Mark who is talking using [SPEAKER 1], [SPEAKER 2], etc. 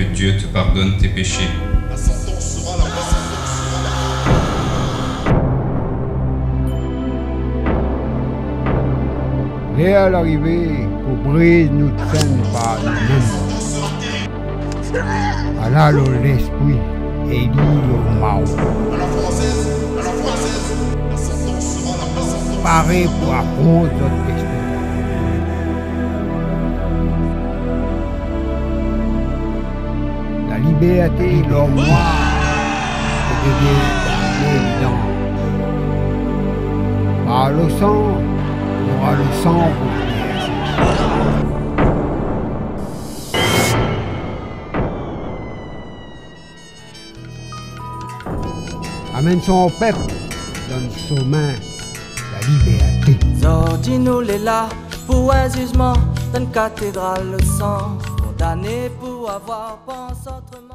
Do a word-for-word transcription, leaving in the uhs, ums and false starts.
[SPEAKER 1] Dieu te pardonne tes péchés.
[SPEAKER 2] La sentence sera la vraie sentence sera
[SPEAKER 3] Et à l'arrivée, qu'on brise notre scène par nous-mêmes. Allah l'esprit et dit le Mao.
[SPEAKER 2] à la française, à la française, la sentence sera la vraie sentence.
[SPEAKER 3] Paré pour affronter notre destin. La liberté, l'homme noir, est devient évident. Par le sang, il y aura le sang pour amène son peuple dans son main la liberté.
[SPEAKER 4] Zordino est là pour un jugement dans une cathédrale le sang, condamné pour avoir pensé autrement.